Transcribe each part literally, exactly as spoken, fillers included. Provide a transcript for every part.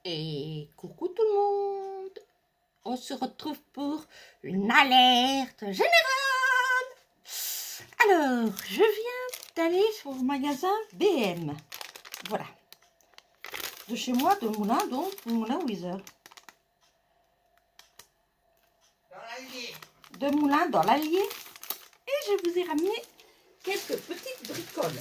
Et coucou tout le monde. On se retrouve pour une alerte générale. Alors, je viens d'aller sur le magasin B M. Voilà. De chez moi, de Moulin, donc Moulin Weezer. Dans l'Allier. De Moulin dans l'Allier. Et je vous ai ramené quelques petites bricoles.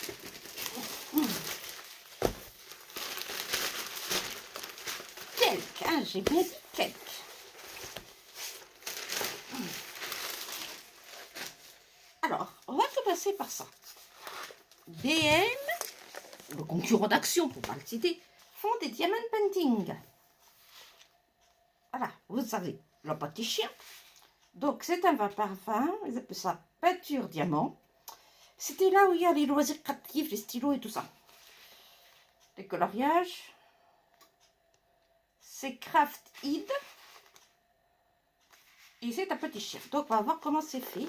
Quelques, hein, j'ai bien dit quelques. Alors, on va commencer par ça. B M, le concurrent d'Action, pour ne pas le citer, font des diamond painting. Voilà, vous savez, le petit chien. Donc, c'est un vin par vingt, ils appellent ça peinture diamant. C'était là où il y a les loisirs créatifs, les stylos et tout ça. Les coloriages. C'est Craft Id. Et c'est un petit chien. Donc, on va voir comment c'est fait.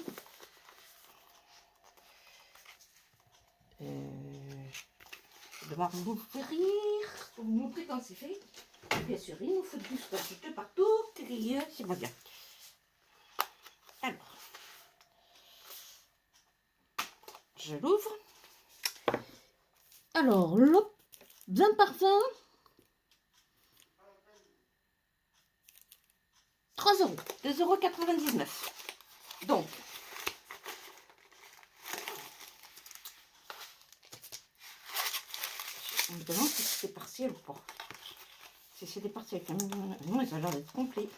Euh, je vais devoir l'ouvrir pour vous montrer comment c'est fait. Et bien sûr, il nous faut du scotch de partout. C'est pas bien. Alors, je l'ouvre. Alors, le vin par vingt. trois euros. deux euros quatre-vingt-dix-neuf. Donc, on me demande si c'est partiel ou pas. Si c'est des partiels, non, ils ont l'air d'être complets.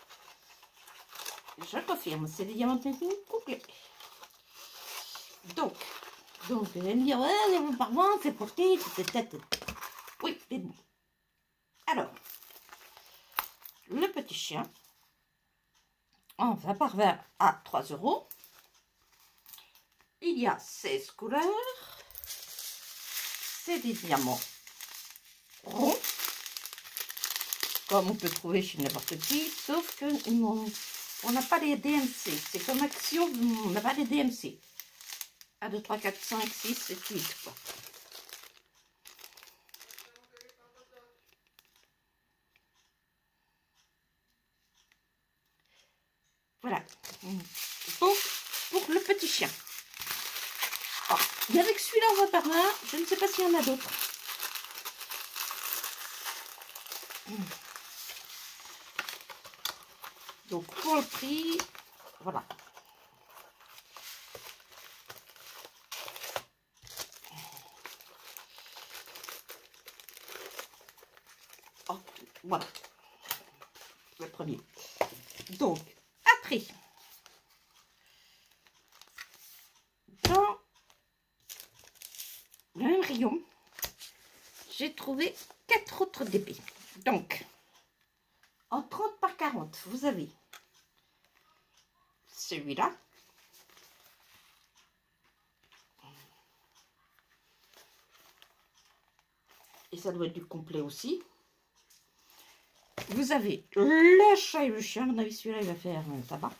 Je confirme, c'est des diamants complets. Donc, donc, vous allez me dire, ouais, les bons par vingt, c'est pour qui? C'est peut-être. Oui, c'est bon. Alors, le petit chien, en vingt par vingt à trois euros. Il y a seize couleurs. C'est des diamants ronds, comme on peut trouver chez n'importe qui, sauf que on n'a pas les D M C. C'est comme Action, on n'a pas les D M C. un, deux, trois, quatre, cinq, six, sept, huit. Quoi. Voilà. Donc, pour le petit chien. Oh, il y avait que celui-là en vingt par vingt. Je ne sais pas s'il y en a d'autres. Donc, pour le prix, voilà. Oh, voilà. Le premier. Donc, après, dans le même rayon, j'ai trouvé quatre autres D P. Donc, en trente par quarante, vous avez celui-là. Et ça doit être du complet aussi. Vous avez le chat et le chien. À mon avis, celui-là, il va faire un tabac.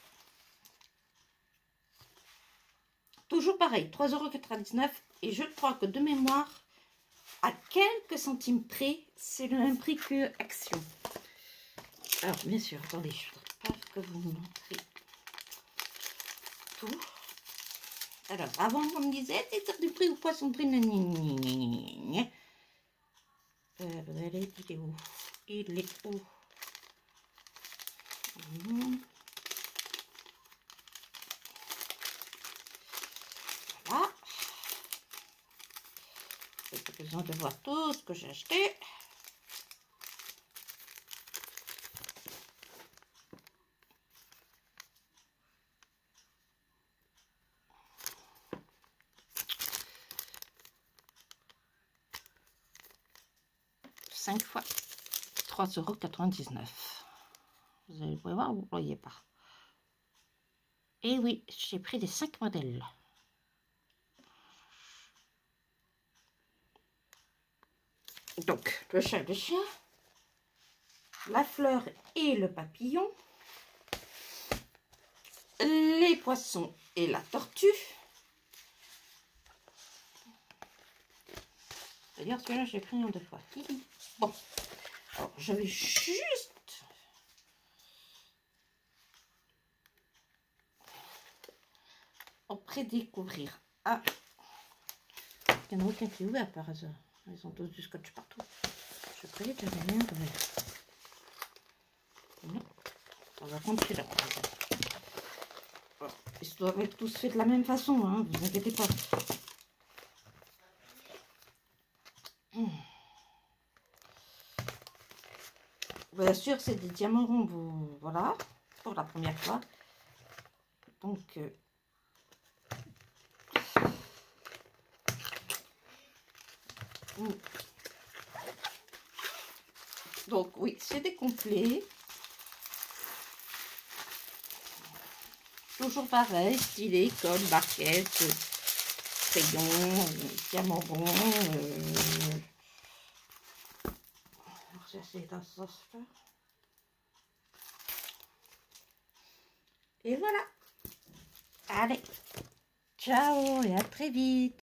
Toujours pareil, trois euros quatre-vingt-dix-neuf. Et je crois que de mémoire, à quelques centimes près, c'est le même prix que Action. Alors, bien sûr, attendez, je ne voudrais pas que vous me montrez tout. Alors, avant, on me disait, c'est du prix ou poisson prix. Euh, vous allez, il est où? Il est où? Mmh. Voilà. J'ai pas besoin de voir tout ce que j'ai acheté. cinq fois trois euros quatre-vingt-dix-neuf. Vous allez voir, vous ne voyez pas. Et oui, j'ai pris des cinq modèles. Donc, le chat et le chien, la fleur et le papillon, les poissons et la tortue. D'ailleurs, celui-là, j'ai pris en deux fois. Bon, Alors, je vais juste en prédécouvrir. Ah, il n'y en a aucun qui est ouvert par hasard. Ils ont tous du scotch partout. Je croyais que j'avais rien ouvert. Non, on va compter celui-là. Ils doivent être tous faits de la même façon, hein, vous inquiétez pas. Hum. Bien sûr, c'est des diamants ronds, vous, voilà, pour la première fois. Donc, euh, hum. Donc oui, c'est des complets. Toujours pareil, stylet, colle, barquette, crayon, euh, diamant rond. Euh... Alors, j'essaie dans ce sens-là. Et voilà. Allez, ciao et à très vite.